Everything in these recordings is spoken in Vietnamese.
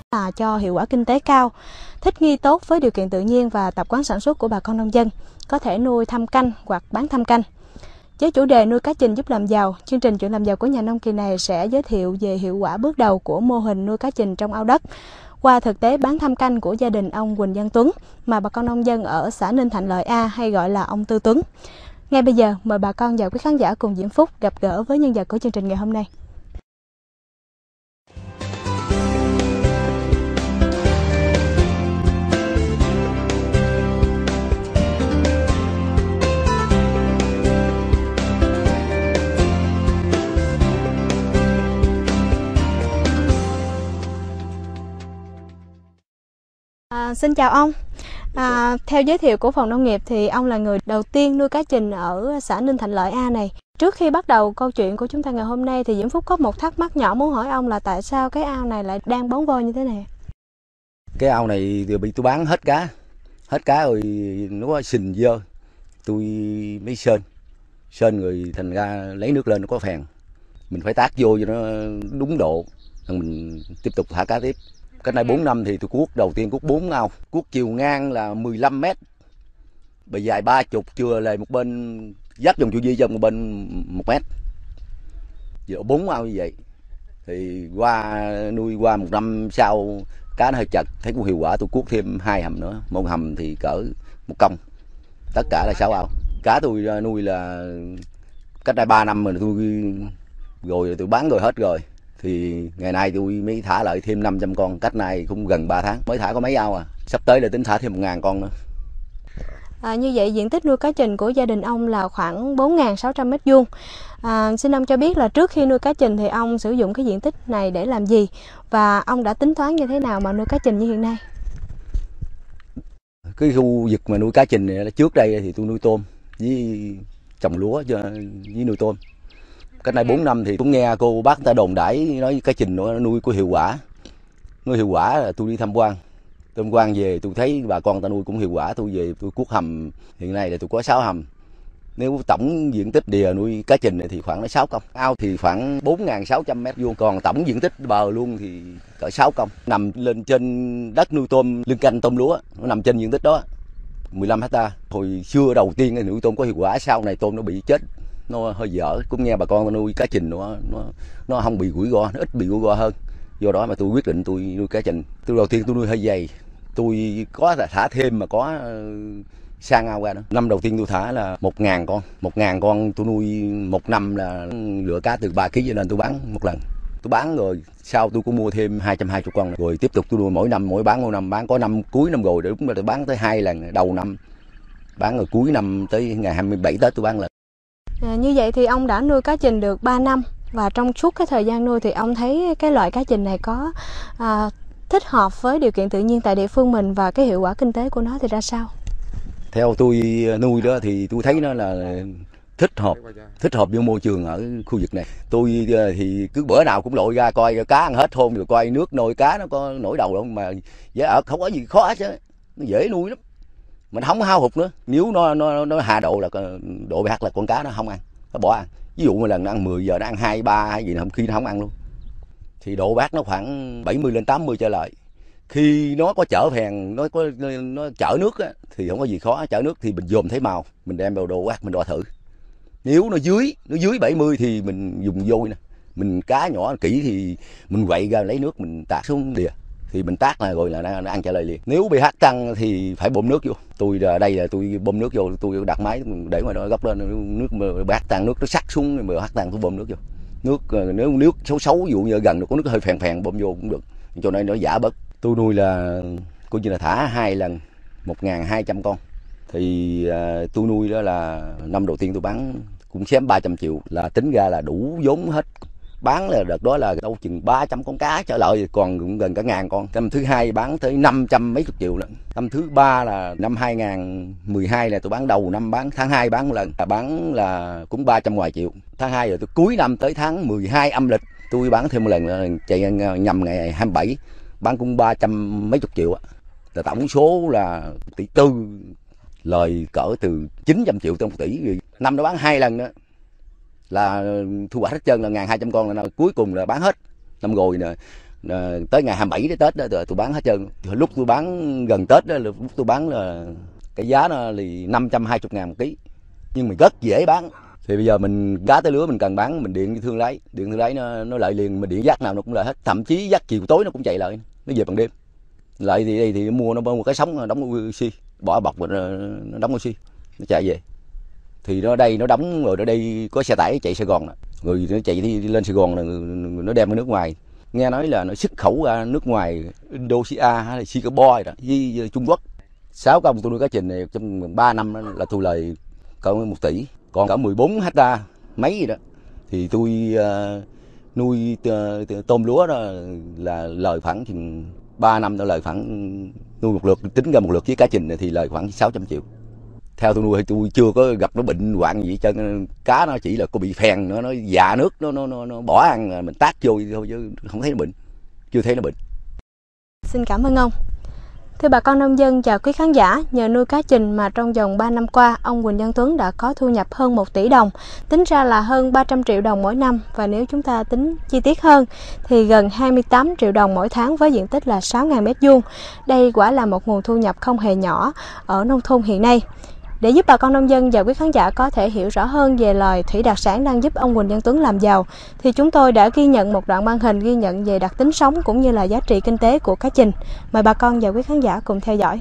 là cho hiệu quả kinh tế cao, thích nghi tốt với điều kiện tự nhiên và tập quán sản xuất của bà con nông dân, có thể nuôi thâm canh hoặc bán thâm canh. Với chủ đề nuôi cá trình giúp làm giàu, chương trình Chuyện làm giàu của nhà nông kỳ này sẽ giới thiệu về hiệu quả bước đầu của mô hình nuôi cá trình trong ao đất qua thực tế bán thâm canh của gia đình ông Huỳnh Văn Tuấn mà bà con nông dân ở xã Ninh Thạnh Lợi A hay gọi là ông Tư Tuấn. Ngay bây giờ mời bà con và quý khán giả cùng Diễm Phúc gặp gỡ với nhân vật của chương trình ngày hôm nay. Xin chào ông. Theo giới thiệu của phòng nông nghiệp thì ông là người đầu tiên nuôi cá trình ở xã Ninh Thạnh Lợi A này. Trước khi bắt đầu câu chuyện của chúng ta ngày hôm nay thì Diễm Phúc có một thắc mắc nhỏ muốn hỏi ông là tại sao cái ao này lại đang bón vôi như thế này? Cái ao này thì bị tôi bán hết cá rồi nó có sình dơ, tôi mới sơn rồi thành ra lấy nước lên nó có phèn, mình phải tác vô cho nó đúng độ, rồi mình tiếp tục thả cá tiếp. Cách này 4 năm thì tôi cuốc đầu tiên cuốc 4 ao, cuốc chiều ngang là 15 mét, bề dài 30, chừa lề một bên dắt dòng chu vi cho một bên 1 mét. Giờ 4 ao như vậy thì nuôi qua 1 năm sau cá nó hơi chật, thấy cũng hiệu quả, tôi cuốc thêm 2 hầm nữa, một hầm thì cỡ 1 công, tất cả là 6 ao. Cá tôi nuôi là cách đây 3 năm rồi tôi bán rồi hết rồi. Thì ngày nay tôi mới thả lại thêm 500 con, cách này cũng gần 3 tháng mới thả có mấy ao à. Sắp tới là tính thả thêm 1000 con nữa. Như vậy diện tích nuôi cá trình của gia đình ông là khoảng 4.600 m². Xin ông cho biết là trước khi nuôi cá trình thì ông sử dụng cái diện tích này để làm gì và ông đã tính toán như thế nào mà nuôi cá trình như hiện nay? Cái khu vực mà nuôi cá trình này, trước đây thì tôi nuôi tôm với trồng lúa với nuôi tôm. Cách này 4 năm thì tôi nghe cô bác người ta đồn đãi nói cá trình nó nuôi có hiệu quả. Nuôi hiệu quả là tôi đi tham quan về tôi thấy bà con ta nuôi cũng hiệu quả, tôi về tôi cuốc hầm, hiện nay là tôi có 6 hầm. Nếu tổng diện tích đìa nuôi cá trình này thì khoảng 6 công. Ao thì khoảng 4.600 m², còn tổng diện tích bờ luôn thì cỡ 6 công. Nằm lên trên đất nuôi tôm lưng canh tôm lúa, nó nằm trên diện tích đó 15 hectare. Hồi xưa đầu tiên nuôi tôm có hiệu quả, sau này tôm nó bị chết, nó hơi dở. Cũng nghe bà con nuôi cá trình nó không bị rủi ro, nó ít bị rủi ro hơn. Do đó mà tôi quyết định tôi nuôi cá trình. Tôi đầu tiên tôi nuôi hơi dày, tôi có thả thêm mà có sang ao ra đó. Năm đầu tiên tôi thả là 1.000 con. 1.000 con tôi nuôi 1 năm là lựa cá từ 3 kg cho nên tôi bán một lần. Tôi bán rồi sau tôi cũng mua thêm 220 con rồi tiếp tục tôi nuôi mỗi năm bán, có năm cuối năm rồi đúng là tôi bán tới 2 lần, đầu năm bán, rồi cuối năm tới ngày 27 Tết tôi bán lần. Như vậy thì ông đã nuôi cá trình được 3 năm và trong suốt cái thời gian nuôi thì ông thấy cái loại cá trình này có thích hợp với điều kiện tự nhiên tại địa phương mình và cái hiệu quả kinh tế của nó thì ra sao? Theo tôi nuôi đó thì tôi thấy nó là thích hợp với môi trường ở khu vực này. Tôi thì cứ bữa nào cũng lội ra coi cá ăn hết thôn rồi coi nước nôi cá nó có nổi đầu không, mà dễ ở, không có gì khó hết chứ, nó dễ nuôi lắm. Mình không hao hụt nữa. Nếu nó hạ độ là độ pH là con cá nó không ăn, nó bỏ ăn. Ví dụ một lần nó ăn 10 giờ nó ăn 2, 3 hay gì, khi nó không ăn luôn. Thì độ pH nó khoảng 70 lên 80 trở lại. Khi nó có chở phèn, nó chở nước á, thì không có gì khó. Chở nước thì mình dòm thấy màu, mình đem vào độ pH mình đo thử. Nếu nó dưới 70 thì mình dùng vôi nè. Mình cá nhỏ kỹ thì mình quậy ra lấy nước mình tạt xuống đìa. Thì mình tác là rồi là nó ăn trả lời liền. Nếu pH tăng thì phải bơm nước vô. Tôi đây là tôi bơm nước vô, tôi đặt máy để mà nó gấp lên, nước pH tăng, nước nó sắc xuống, pH tăng tôi bơm nước vô. Nếu nước xấu ví dụ như gần nó có nước hơi phèn bơm vô cũng được, cho nên nó giả bớt. Tôi nuôi là coi như là thả 2 lần 1.200 con. Thì tôi nuôi đó là năm đầu tiên tôi bán cũng xém 300 triệu, là tính ra là đủ vốn hết. Bán là đợt đó là đâu chừng 300 con cá trở lại, còn cũng gần cả 1000 con. Năm thứ hai bán tới 500 mấy chục triệu lận. Năm thứ ba là năm 2012 là tôi bán đầu năm, bán tháng 2 bán một lần, bán là cũng 300 ngoài triệu. Tháng 2 rồi tôi cuối năm tới tháng 12 âm lịch tôi bán thêm một lần, là chạy nhằm ngày 27 bán cũng 300 mấy chục triệu á. Là tổng số là 1,4 tỷ, lời cỡ từ 900 triệu tới 1 tỷ. Năm đó bán 2 lần nữa là thu hoạch hết trơn là 1.200 con, là cuối cùng là bán hết. Năm rồi nè Tới ngày 27 đến Tết đó tôi bán hết trơn. Lúc tôi bán gần Tết đó, lúc tôi bán là cái giá nó là 520.000 một ký, nhưng mình rất dễ bán. Thì bây giờ mình cá tới lứa mình cần bán, mình điện thương lái nó lại liền, mình điện dắt nào nó cũng lại hết, thậm chí dắt chiều tối nó cũng chạy lại, nó về bằng đêm. Lại thì đây thì mua cái sống đóng oxy, bỏ bọc rồi nó đóng oxy, nó chạy về. Thì nó đây nó đóng rồi, ở đây có xe tải chạy Sài Gòn, rồi nó chạy đi lên Sài Gòn là nó đem ở nước ngoài. Nghe nói là nó xuất khẩu ra nước ngoài, Indonesia hay là Singapore đó, với Trung Quốc. 6 công tôi nuôi cá trình này trong 3 năm là thu lời cỡ 1 tỷ, còn cả 14 hecta mấy gì đó thì tôi nuôi tôm lúa đó là lời khoảng chừng 3 năm đó, lời khoảng nuôi một lượt, tính ra một lượt với cá trình này thì lời khoảng 600 triệu. Theo tôi nuôi tôi chưa có gặp nó bệnh hoạn gì, cho cá nó chỉ là có bị phèn nữa, nó dạ nước, nó bỏ ăn, mình tát vô thôi chứ không thấy nó bệnh, chưa thấy nó bệnh. Xin cảm ơn ông. Thưa bà con nông dân và quý khán giả, nhờ nuôi cá trình mà trong vòng 3 năm qua, ông Huỳnh Văn Tuấn đã có thu nhập hơn 1 tỷ đồng, tính ra là hơn 300 triệu đồng mỗi năm, và nếu chúng ta tính chi tiết hơn thì gần 28 triệu đồng mỗi tháng với diện tích là 6.000 m². Đây quả là một nguồn thu nhập không hề nhỏ ở nông thôn hiện nay. Để giúp bà con nông dân và quý khán giả có thể hiểu rõ hơn về loài thủy đặc sản đang giúp ông Huỳnh Văn Tuấn làm giàu, thì chúng tôi đã ghi nhận một đoạn băng hình ghi nhận về đặc tính sống cũng như là giá trị kinh tế của cá trình. Mời bà con và quý khán giả cùng theo dõi.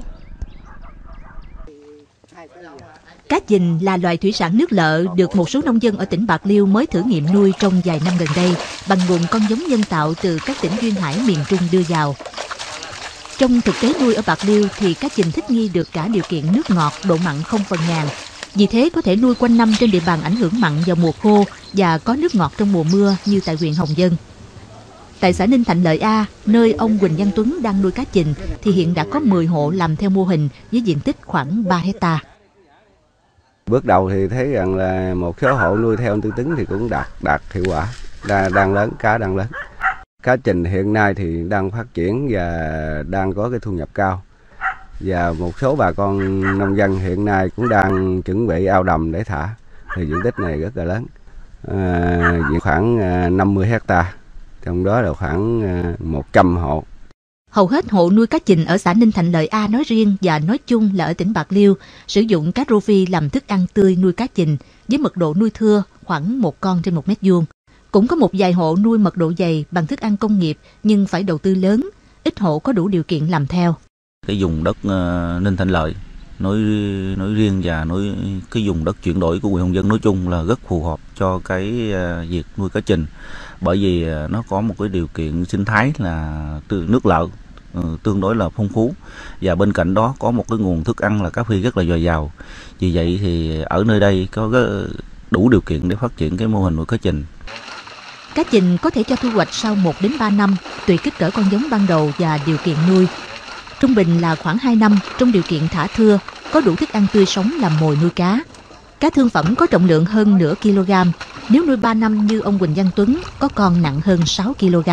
Cá trình là loài thủy sản nước lợ được một số nông dân ở tỉnh Bạc Liêu mới thử nghiệm nuôi trong vài năm gần đây bằng nguồn con giống nhân tạo từ các tỉnh duyên hải miền Trung đưa vào. Trong thực tế nuôi ở Bạc Liêu thì cá trình thích nghi được cả điều kiện nước ngọt, độ mặn không phần ngàn. Vì thế có thể nuôi quanh năm trên địa bàn ảnh hưởng mặn vào mùa khô và có nước ngọt trong mùa mưa như tại huyện Hồng Dân. Tại xã Ninh Thạnh Lợi A, nơi ông Huỳnh Văn Tuấn đang nuôi cá trình thì hiện đã có 10 hộ làm theo mô hình với diện tích khoảng 3 hectare. Bước đầu thì thấy rằng là một số hộ nuôi theo tư tính thì cũng đạt hiệu quả, đang lớn, cá đang lớn. Cá trình hiện nay thì đang phát triển và đang có cái thu nhập cao. Và một số bà con nông dân hiện nay cũng đang chuẩn bị ao đầm để thả. Thì diện tích này rất là lớn, khoảng 50 hectare, trong đó là khoảng 100 hộ. Hầu hết hộ nuôi cá trình ở xã Ninh Thạnh Lợi A nói riêng và nói chung là ở tỉnh Bạc Liêu sử dụng cá rô phi làm thức ăn tươi nuôi cá trình với mật độ nuôi thưa khoảng 1 con trên 1 m². Cũng có một vài hộ nuôi mật độ dày bằng thức ăn công nghiệp nhưng phải đầu tư lớn, ít hộ có đủ điều kiện làm theo. Cái vùng đất Ninh Thạnh Lợi nói riêng và cái vùng đất chuyển đổi của huyện Hồng Dân nói chung là rất phù hợp cho cái việc nuôi cá trình, bởi vì nó có một cái điều kiện sinh thái là nước lợ tương đối là phong phú, và bên cạnh đó có một cái nguồn thức ăn là cá phi rất là dồi dào. Vì vậy thì ở nơi đây có đủ điều kiện để phát triển cái mô hình nuôi cá trình. Cá trình có thể cho thu hoạch sau 1 đến 3 năm, tùy kích cỡ con giống ban đầu và điều kiện nuôi. Trung bình là khoảng 2 năm trong điều kiện thả thưa, có đủ thức ăn tươi sống làm mồi nuôi cá. Cá thương phẩm có trọng lượng hơn nửa kg, nếu nuôi 3 năm như ông Huỳnh Văn Tuấn có con nặng hơn 6 kg.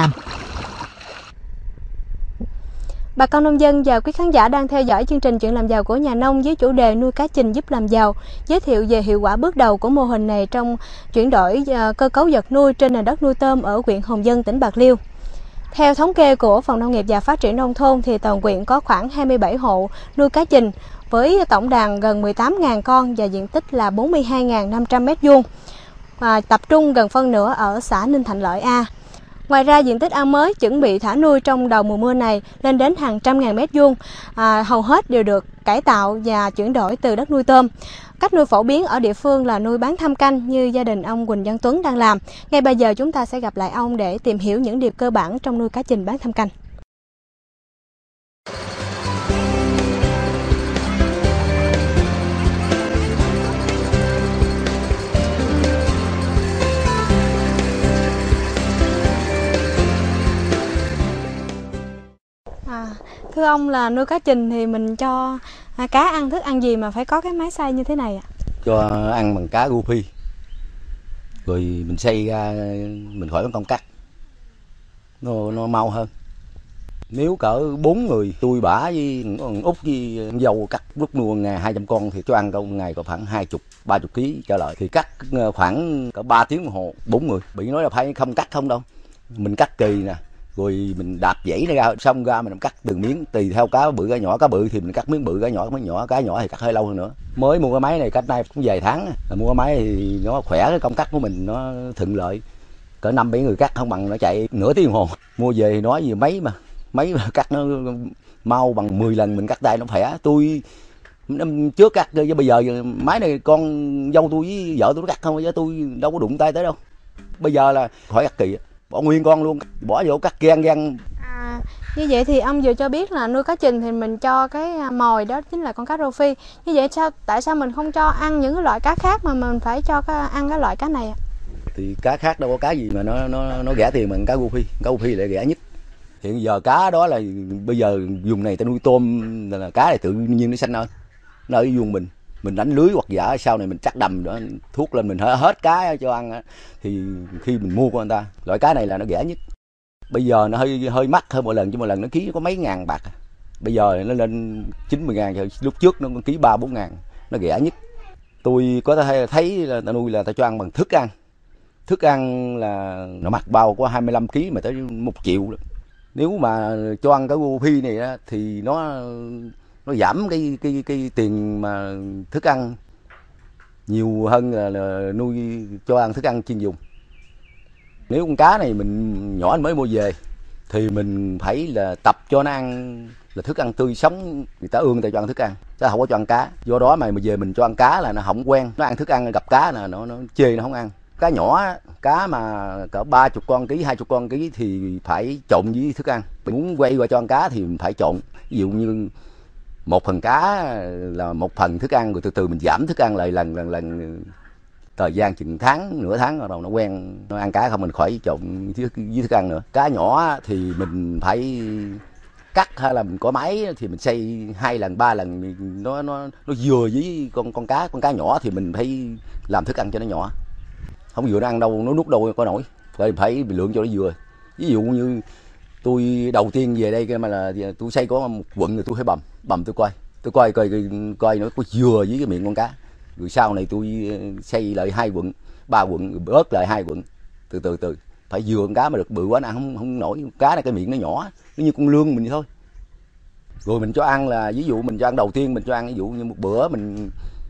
Bà con nông dân và quý khán giả đang theo dõi chương trình Chuyện làm giàu của nhà nông với chủ đề nuôi cá trình giúp làm giàu, giới thiệu về hiệu quả bước đầu của mô hình này trong chuyển đổi cơ cấu vật nuôi trên nền đất nuôi tôm ở huyện Hồng Dân, tỉnh Bạc Liêu. Theo thống kê của Phòng Nông nghiệp và Phát triển Nông thôn thì toàn huyện có khoảng 27 hộ nuôi cá trình với tổng đàn gần 18.000 con và diện tích là 42.500 m², và tập trung gần phân nửa ở xã Ninh Thạnh Lợi A. Ngoài ra, diện tích ao mới chuẩn bị thả nuôi trong đầu mùa mưa này lên đến hàng trăm ngàn m², hầu hết đều được cải tạo và chuyển đổi từ đất nuôi tôm. Cách nuôi phổ biến ở địa phương là nuôi bán thăm canh như gia đình ông Huỳnh Văn Tuấn đang làm. Ngay bây giờ chúng ta sẽ gặp lại ông để tìm hiểu những điều cơ bản trong nuôi cá trình bán thăm canh. Thưa ông, là nuôi cá trình thì mình cho cá ăn thức ăn gì mà phải có cái máy xay như thế này ạ? Cho ăn bằng cá guppy, rồi mình xay ra mình khỏi công cắt, nó mau hơn. Nếu cỡ 4 người tôi bả với Út với dâu cắt lúc nuôi ngày 200 con thì cho ăn đâu ngày có khoảng 20-30 kg trở lại, thì cắt khoảng cỡ 3 tiếng đồng hồ 4 người. Bị nói là phải không cắt không đâu, mình cắt kỳ nè, rồi mình đạp dãy nó ra, xong ra mình cắt từng miếng tùy theo cá bự cá nhỏ. Cá bự thì mình cắt miếng bự, cá nhỏ thì cắt hơi lâu hơn nữa. Mới mua cái máy này cách nay cũng vài tháng, mua cái máy thì nó khỏe, cái công cắt của mình nó thuận lợi, cỡ 5-7 người cắt không bằng nó chạy nửa tiếng đồng hồ. Mua về thì nói gì máy mà cắt nó mau bằng 10 lần mình cắt tay nó khỏe. Tôi năm trước cắt chứ bây giờ máy này con dâu tôi với vợ tôi nó cắt không, chứ tôi đâu có đụng tay tới đâu. Bây giờ là khỏi cắt kỳ, bỏ nguyên con luôn, bỏ vô cắt gan. Như vậy thì ông vừa cho biết là nuôi cá trình thì mình cho cái mồi đó chính là con cá rô phi. Như vậy tại sao mình không cho ăn những cái loại cá khác mà mình phải cho ăn cái loại cá này ạ? Thì cá khác đâu có cá gì mà nó rẻ tiền bằng cá rô phi lại rẻ nhất. Hiện giờ cá đó là bây giờ vùng này ta nuôi tôm là cá này tự nhiên nó xanh hơn. Nó ở vùng mình đánh lưới hoặc giả sau này mình chắc đầm đó, thuốc lên mình hết cá cho ăn, thì khi mình mua của người ta loại cá này là nó rẻ nhất. Bây giờ nó hơi mắc hơn mỗi lần, chứ mỗi lần nó ký có mấy ngàn bạc, bây giờ nó lên 90.000, lúc trước nó ký 3-4 ngàn, nó rẻ nhất. Tôi có thấy là ta nuôi là ta cho ăn bằng thức ăn là nó mặc bao có 25 kg mà tới 1 triệu đó. Nếu mà cho ăn cái rô phi này á, thì nó giảm cái tiền mà thức ăn nhiều hơn là nuôi cho ăn thức ăn chuyên dùng. Nếu con cá này mình nhỏ mới mua về thì mình phải là tập cho nó ăn là thức ăn tươi sống, người ta ương người ta cho ăn thức ăn, chứ không có cho ăn cá. Do đó mà về mình cho ăn cá là nó không quen, nó ăn thức ăn gặp cá là nó chê, nó không ăn. Cá nhỏ, cá mà cỡ 30 con ký, 20 con ký thì phải trộn với thức ăn. Mình muốn quay qua cho ăn cá thì mình phải trộn. Ví dụ như 1 phần cá là 1 phần thức ăn, rồi từ từ mình giảm thức ăn lại lần thời gian chừng nửa tháng rồi nó quen, nó ăn cá không mình khỏi trộn với thức ăn nữa. Cá nhỏ thì mình phải cắt, hay là mình có máy thì mình xay 2 lần 3 lần nó vừa với con cá nhỏ thì mình phải làm thức ăn cho nó nhỏ. Không vừa nó ăn đâu, nó nuốt đâu có nổi, phải lượng cho nó vừa. Ví dụ như tôi đầu tiên về đây mà là tôi xay có 1 quận rồi tôi phải bầm tôi coi nó có vừa với cái miệng con cá. Rồi sau này tôi xay lại 2 quận 3 quận, rồi bớt lại 2 quận, từ từ phải vừa con cá mà được, bự quá nó ăn không nổi. Cá này cái miệng nó nhỏ, nó như con lươn mình thôi. Rồi mình cho ăn là ví dụ mình cho ăn đầu tiên, mình cho ăn ví dụ như một bữa mình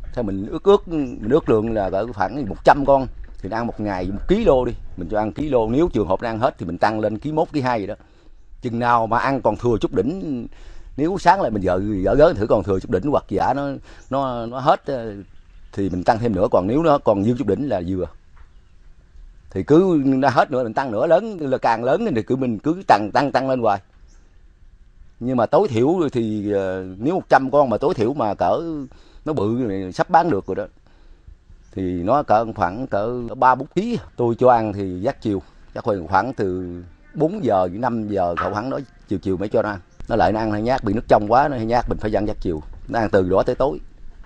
ước lượng là cỡ khoảng 100 con thì ăn một ngày 1 kg đi, mình cho ăn kg. Nếu trường hợp nó ăn hết thì mình tăng lên ký 1, ký 2 vậy đó. Chừng nào mà ăn còn thừa chút đỉnh, nếu sáng lại mình gỡ thử còn thừa chút đỉnh hoặc giả nó hết thì mình tăng thêm nữa, còn nếu nó còn dư chút đỉnh là vừa. Thì cứ nó hết nữa mình tăng nữa, lớn là càng lớn thì mình cứ tăng lên hoài. Nhưng mà tối thiểu thì nếu 100 con mà tối thiểu mà cỡ nó bự sắp bán được rồi đó thì nó khoảng cỡ 3-4 kg. Tôi cho ăn thì dắt chiều, chắc khoảng từ 4 giờ đến 5 giờ cậu hắn đó, chiều mới cho nó ăn. Nó lại nó ăn hơi nhát, bị nước trong quá nó hơi nhát, mình phải dặn dắt chiều, nó ăn từ đó tới tối.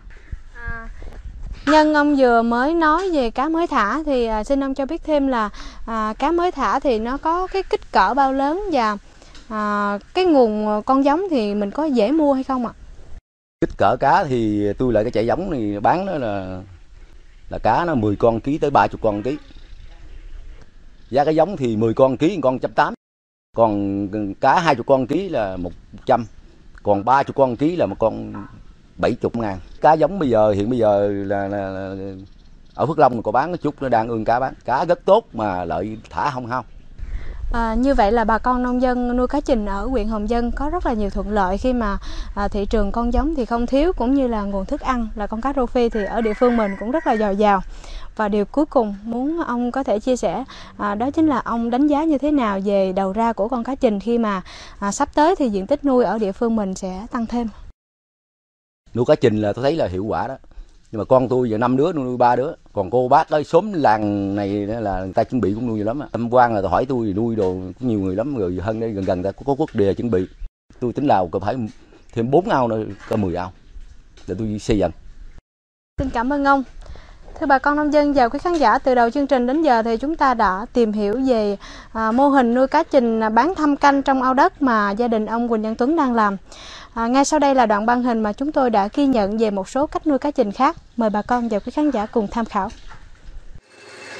Nhân ông vừa mới nói về cá mới thả thì xin ông cho biết thêm là cá mới thả thì nó có cái kích cỡ bao lớn và cái nguồn con giống thì mình có dễ mua hay không ạ? Kích cỡ cá thì tôi lại cái chạy giống này bán đó là cá nó 10 con ký tới 30 con ký. Giá cái giống thì 10 con ký con 180. Còn cá 20 con ký là 100. Còn 30 con ký là một con 70 ngàn. Cá giống hiện bây giờ là ở Phước Long có bán chút, nó đang ương cá bán. Cá rất tốt mà lợi thả không hao. Như vậy là bà con nông dân nuôi cá trình ở huyện Hồng Dân có rất là nhiều thuận lợi khi mà thị trường con giống thì không thiếu, cũng như là nguồn thức ăn là con cá rô phi thì ở địa phương mình cũng rất là dồi dào. Và điều cuối cùng muốn ông có thể chia sẻ đó chính là ông đánh giá như thế nào về đầu ra của con cá trình khi mà sắp tới thì diện tích nuôi ở địa phương mình sẽ tăng thêm. Nuôi cá trình là tôi thấy là hiệu quả đó. Nhưng mà con tôi giờ 5 đứa nuôi 3 đứa. Còn cô bác ở xóm làng này là người ta chuẩn bị cũng nuôi nhiều lắm. Tâm Quang là tôi hỏi tôi nuôi đồ cũng nhiều người lắm, rồi hơn đây gần ta có quốc đề chuẩn bị. Tôi tính Lào có phải thêm 4 ao nữa, có 10 ao để tôi xây dựng. Xin cảm ơn ông. Thưa bà con nông dân và quý khán giả, từ đầu chương trình đến giờ thì chúng ta đã tìm hiểu về mô hình nuôi cá trình bán thăm canh trong ao đất mà gia đình ông Quỳnh Văn Tuấn đang làm. Ngay sau đây là đoạn băng hình mà chúng tôi đã ghi nhận về một số cách nuôi cá trình khác. Mời bà con và quý khán giả cùng tham khảo.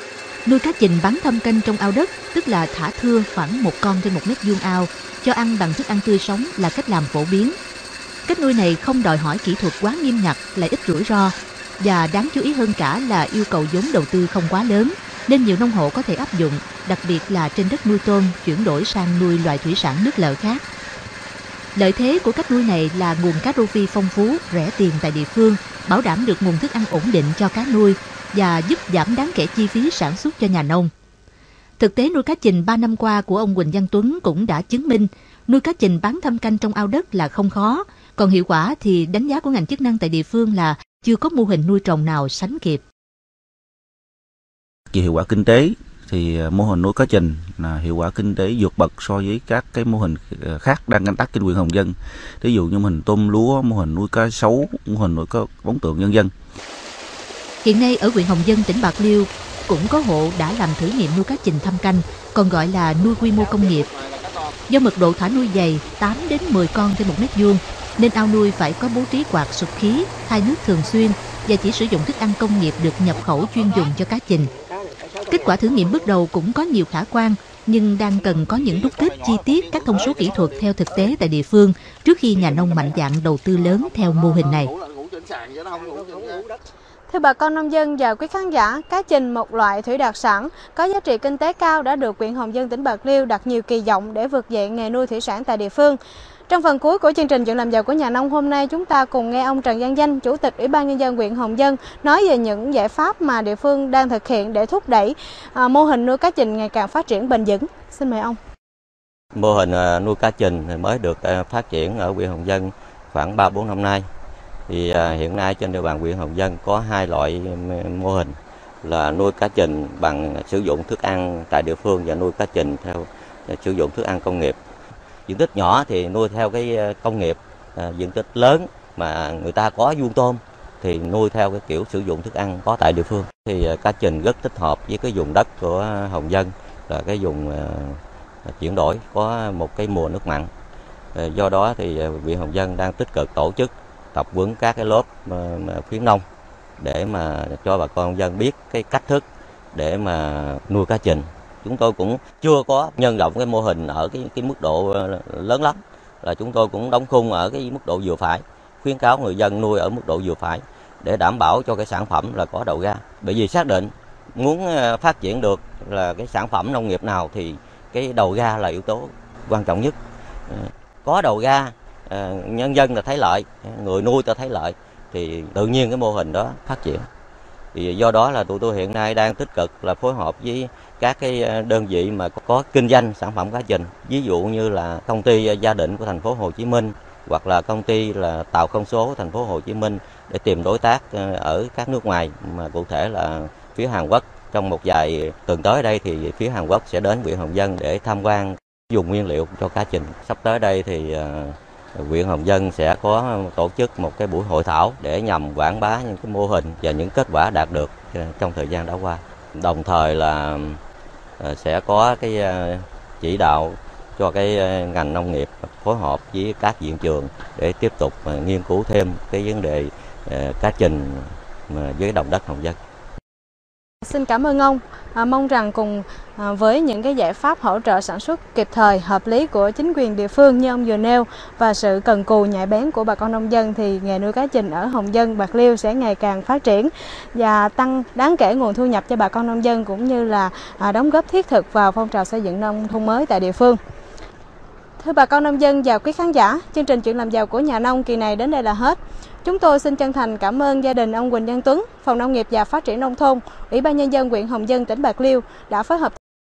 Nuôi cá chình bán thâm canh trong ao đất, tức là thả thưa khoảng 1 con trên 1 mét vuông ao, cho ăn bằng thức ăn tươi sống là cách làm phổ biến. Cách nuôi này không đòi hỏi kỹ thuật quá nghiêm ngặt, lại ít rủi ro, và đáng chú ý hơn cả là yêu cầu vốn đầu tư không quá lớn, nên nhiều nông hộ có thể áp dụng, đặc biệt là trên đất nuôi tôm chuyển đổi sang nuôi loài thủy sản nước lợ khác. Lợi thế của cách nuôi này là nguồn cá rô phi phong phú, rẻ tiền tại địa phương, bảo đảm được nguồn thức ăn ổn định cho cá nuôi và giúp giảm đáng kể chi phí sản xuất cho nhà nông. Thực tế nuôi cá chình 3 năm qua của ông Huỳnh Văn Tuấn cũng đã chứng minh nuôi cá chình bán thâm canh trong ao đất là không khó, còn hiệu quả thì đánh giá của ngành chức năng tại địa phương là chưa có mô hình nuôi trồng nào sánh kịp. Về hiệu quả kinh tế thì mô hình nuôi cá chình là hiệu quả kinh tế vượt bậc so với các cái mô hình khác đang canh tác trên huyện Hồng Dân. Ví dụ như mô hình tôm lúa, mô hình nuôi cá sấu, mô hình nuôi cá bóng tượng nhân dân. Hiện nay ở huyện Hồng Dân, tỉnh Bạc Liêu cũng có hộ đã làm thử nghiệm nuôi cá chình thâm canh, còn gọi là nuôi quy mô công nghiệp. Do mật độ thả nuôi dày 8 đến 10 con trên 1 mét vuông, nên ao nuôi phải có bố trí quạt sục khí, thay nước thường xuyên và chỉ sử dụng thức ăn công nghiệp được nhập khẩu chuyên dùng cho cá chình. Kết quả thử nghiệm bước đầu cũng có nhiều khả quan, nhưng đang cần có những đúc kết chi tiết các thông số kỹ thuật theo thực tế tại địa phương trước khi nhà nông mạnh dạn đầu tư lớn theo mô hình này. Thưa bà con nông dân và quý khán giả, cá chình, một loại thủy đặc sản có giá trị kinh tế cao, đã được huyện Hồng Dân, tỉnh Bạc Liêu đặt nhiều kỳ vọng để vực dậy nghề nuôi thủy sản tại địa phương. Trong phần cuối của chương trình Chuyện làm giàu của nhà nông hôm nay, chúng ta cùng nghe ông Trần Văn Danh, Chủ tịch Ủy ban Nhân dân huyện Hồng Dân, nói về những giải pháp mà địa phương đang thực hiện để thúc đẩy mô hình nuôi cá chình ngày càng phát triển bền vững. Xin mời ông. Mô hình nuôi cá chình mới được phát triển ở huyện Hồng Dân khoảng 3-4 năm nay. Thì hiện nay trên địa bàn huyện Hồng Dân có 2 loại mô hình là nuôi cá chình bằng sử dụng thức ăn tại địa phương và nuôi cá chình theo sử dụng thức ăn công nghiệp. Diện tích nhỏ thì nuôi theo cái công nghiệp, diện tích lớn mà người ta có vuông tôm thì nuôi theo cái kiểu sử dụng thức ăn có tại địa phương. Thì cá chình rất thích hợp với cái vùng đất của Hồng Dân, là cái vùng chuyển đổi có một cái mùa nước mặn. Do đó thì huyện Hồng Dân đang tích cực tổ chức tập huấn các cái lớp khuyến nông để mà cho bà con nông dân biết cái cách thức để mà nuôi cá chình. Chúng tôi cũng chưa có nhân rộng cái mô hình ở cái mức độ lớn lắm, là chúng tôi cũng đóng khung ở cái mức độ vừa phải, khuyến cáo người dân nuôi ở mức độ vừa phải để đảm bảo cho cái sản phẩm là có đầu ra. Bởi vì xác định muốn phát triển được là cái sản phẩm nông nghiệp nào thì cái đầu ra là yếu tố quan trọng nhất. Có đầu ra, nhân dân là thấy lợi, người nuôi ta thấy lợi thì tự nhiên cái mô hình đó phát triển. Thì do đó là tụi tôi hiện nay đang tích cực là phối hợp với các cái đơn vị mà có kinh doanh sản phẩm cá chình, ví dụ như là công ty Gia Định của thành phố Hồ Chí Minh hoặc là công ty là Tàu Không Số của thành phố Hồ Chí Minh để tìm đối tác ở các nước ngoài, mà cụ thể là phía Hàn Quốc. Trong một vài tuần tới đây thì phía Hàn Quốc sẽ đến huyện Hồng Dân để tham quan dùng nguyên liệu cho cá chình. Sắp tới đây thì huyện Hồng Dân sẽ có tổ chức một cái buổi hội thảo để nhằm quảng bá những cái mô hình và những kết quả đạt được trong thời gian đã qua. Đồng thời là sẽ có cái chỉ đạo cho cái ngành nông nghiệp phối hợp với các viện trường để tiếp tục nghiên cứu thêm cái vấn đề cá chình với đồng đất Hồng Dân. Xin cảm ơn ông. Mong rằng cùng với những cái giải pháp hỗ trợ sản xuất kịp thời, hợp lý của chính quyền địa phương như ông vừa nêu và sự cần cù nhạy bén của bà con nông dân thì nghề nuôi cá chình ở Hồng Dân, Bạc Liêu sẽ ngày càng phát triển và tăng đáng kể nguồn thu nhập cho bà con nông dân, cũng như là đóng góp thiết thực vào phong trào xây dựng nông thôn mới tại địa phương. Thưa bà con nông dân và quý khán giả, chương trình Chuyện làm giàu của nhà nông kỳ này đến đây là hết. Chúng tôi xin chân thành cảm ơn gia đình ông Huỳnh Văn Tuấn, Phòng Nông nghiệp và Phát triển Nông thôn, Ủy ban Nhân dân huyện Hồng Dân, tỉnh Bạc Liêu đã phối hợp